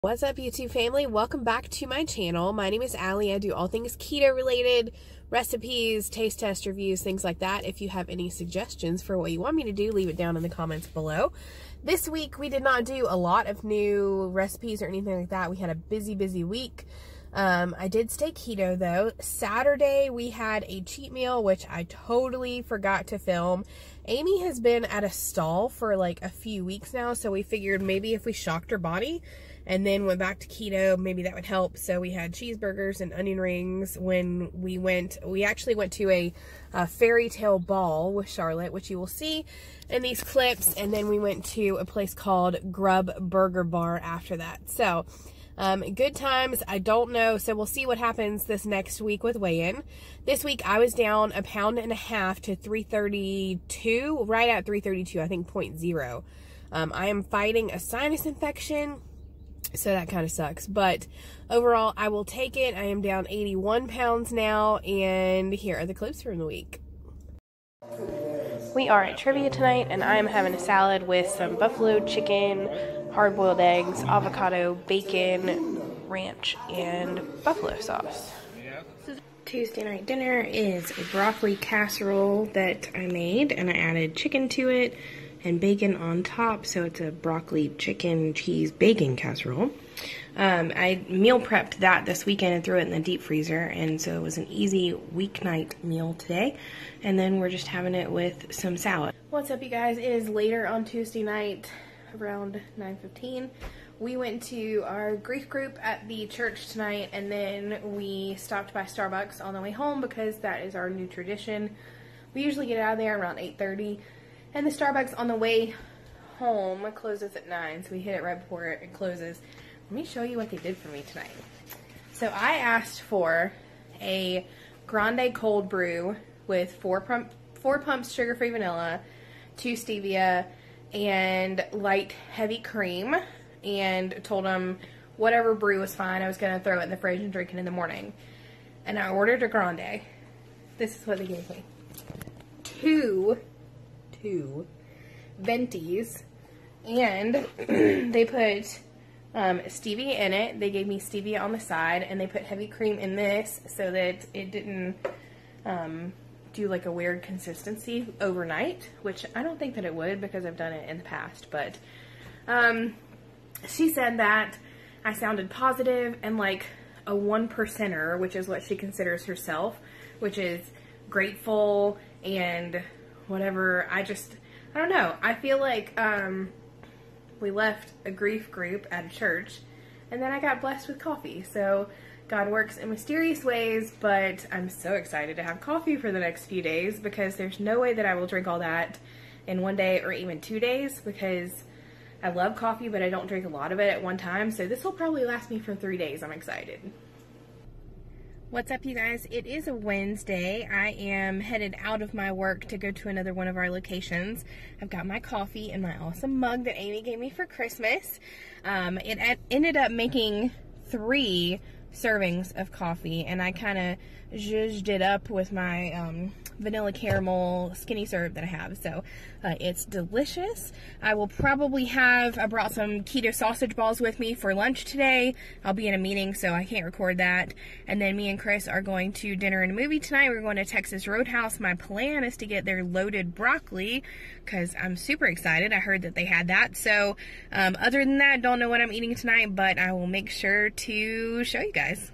What's up, YouTube family? Welcome back to my channel. My name is Allie. I do all things keto related, recipes, taste test reviews, things like that. If you have any suggestions for what you want me to do, leave it down in the comments below. This week we did not do a lot of new recipes or anything like that. We had a busy week. I did stay keto though. Saturday we had a cheat meal, which I totally forgot to film. Amy has been at a stall for like a few weeks now, so we figured maybe if we shocked her body and then went back to keto, maybe that would help. So we had cheeseburgers and onion rings when we went. We actually went to a fairy tale ball with Charlotte, which you will see in these clips. And then we went to a place called Grub Burger Bar after that. So good times. I don't know. So we'll see what happens this next week with weigh-in. This week I was down 1.5 pounds to 332, right at 332, I think 0.0. I am fighting a sinus infection, so that kind of sucks, but overall I will take it. I am down 81 pounds now, and here are the clips from the week. We are at trivia tonight, and I am having a salad with some buffalo chicken, hard-boiled eggs, avocado, bacon, ranch, and buffalo sauce. Tuesday night dinner is a broccoli casserole that I made, and I added chicken to it and bacon on top, so it's a broccoli, chicken, cheese, bacon casserole. I meal prepped that this weekend and threw it in the deep freezer, and so it was an easy weeknight meal today. And then we're just having it with some salad. What's up, you guys? It is later on Tuesday night, around 9:15. We went to our grief group at the church tonight, and then we stopped by Starbucks on the way home because that is our new tradition. We usually get out of there around 8:30. And the Starbucks on the way home closes at 9, so we hit it right before it closes. Let me show you what they did for me tonight. So I asked for a grande cold brew with four pumps sugar-free vanilla, 2 stevia, and light heavy cream, and told them whatever brew was fine. I was going to throw it in the fridge and drink it in the morning. And I ordered a grande. This is what they gave me. Two ventis, and they put stevia in it. They gave me stevia on the side, and they put heavy cream in this so that it didn't do like a weird consistency overnight, which I don't think that it would because I've done it in the past. But she said that I sounded positive and like a 1%er, which is what she considers herself, which is grateful and whatever. I don't know. I feel like we left a grief group at a church, and then I got blessed with coffee. So God works in mysterious ways, but I'm so excited to have coffee for the next few days because there's no way that I will drink all that in one day or even 2 days, because I love coffee, but I don't drink a lot of it at one time. So this will probably last me for 3 days. I'm excited. What's up, you guys? It is a Wednesday. I am headed out of my work to go to another one of our locations. I've got my coffee and my awesome mug that Amy gave me for Christmas. It ended up making 3 servings of coffee, and I kind of zhuzhed it up with my vanilla caramel skinny syrup that I have. So it's delicious. I brought some keto sausage balls with me for lunch today. I'll be in a meeting, so I can't record that. And then me and Chris are going to dinner and a movie tonight. We're going to Texas Roadhouse. My plan is to get their loaded broccoli because I'm super excited. I heard that they had that. So other than that, don't know what I'm eating tonight, but I will make sure to show you guys.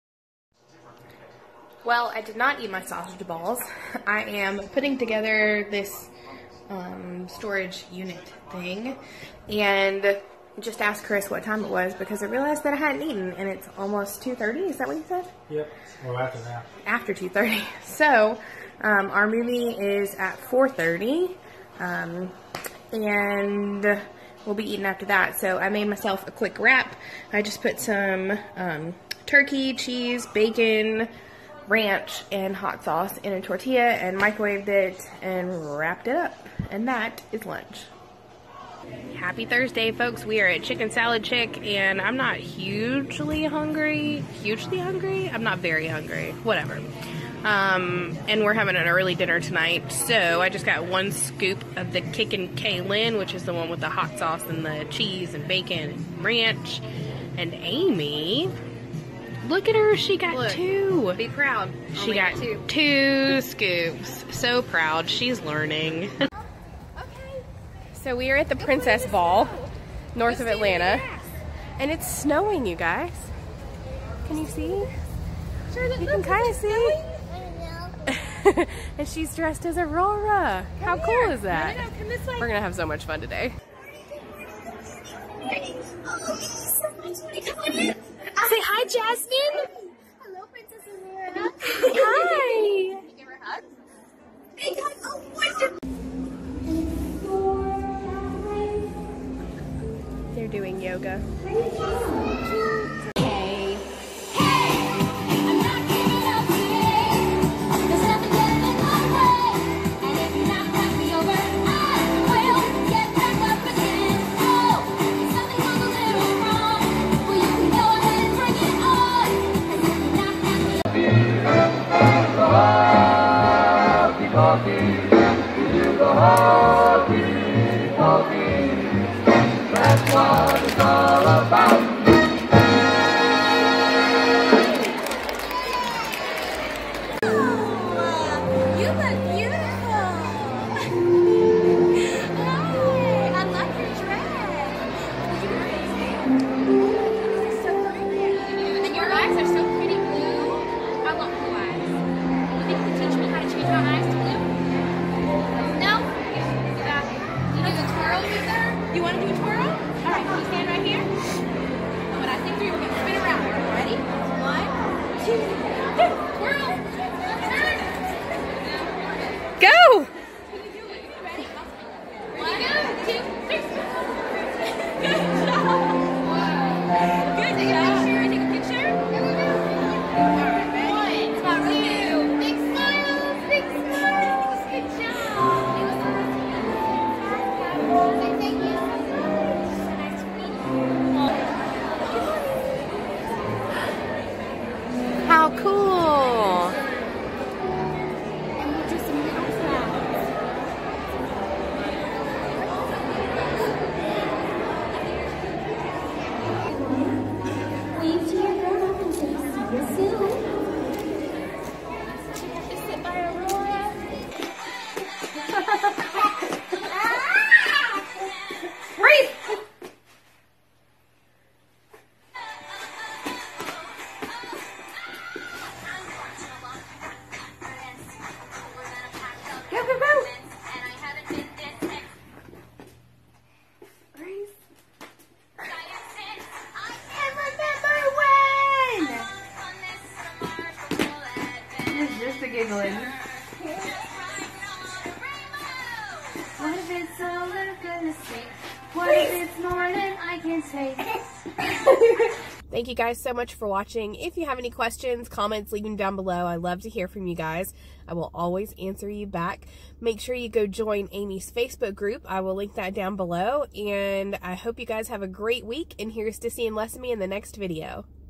Well, I did not eat my sausage balls. I am putting together this storage unit thing, and just asked Chris what time it was because I realized that I hadn't eaten, and it's almost 2:30. Is that what you said? Yep. Well, after that. After 2:30. So our movie is at 4:30, and we'll be eating after that. So I made myself a quick wrap. I just put some turkey, cheese, bacon, ranch, and hot sauce in a tortilla and microwaved it and wrapped it up. And that is lunch. Happy Thursday, folks. We are at Chicken Salad Chick, and I'm not hugely hungry. I'm not very hungry. Whatever. And we're having an early dinner tonight, so I just got 1 scoop of the Kickin' Kaylin, which is the one with the hot sauce and the cheese and bacon and ranch. And Amy, look at her, she got 2. Be proud. She got 2 scoops. So proud. She's learning. So we are at the Princess Ball, north of Atlanta. And it's snowing, you guys. Can you see? You can kind of see. And she's dressed as Aurora. How cool is that? We're gonna have so much fun today. Say hi, Jasmine. Hello, Princess Aurora. Hi. Can you give her a hug? Big hug. Oh, wonderful. They're doing yoga. That's what it's all about. You look beautiful. Hi, I love your dress. You're so pretty. And your eyes are so pretty blue. I love blue eyes. You think you can teach me how to change my eyes to blue? No? Yeah. You do a twirl with her? You want to do a twirl? All right, can you stand right here? And when I say 3, we're going to spin around. Ready? 1, 2, 3. Twirl. Go! Ready? 1, 2, 3. Good job. Good job. Take a picture. All right, ready? 1, 2. Big smiles. Big smiles. Good job. Say thank you. So nice to meet you. How cool! And we'll do some house sounds. Wave to your grown-up and say, see you soon. Just sit by Aurora. Freeze! Go, go, go! Freeze. It's just a giggling. What if it's all I'm gonna say? What if it's more than I can say? Thank you guys so much for watching. If you have any questions, comments, leave them down below. I love to hear from you guys. I will always answer you back. Make sure you go join Amy's Facebook group. I will link that down below. And I hope you guys have a great week. And here's to seeing less of me in the next video.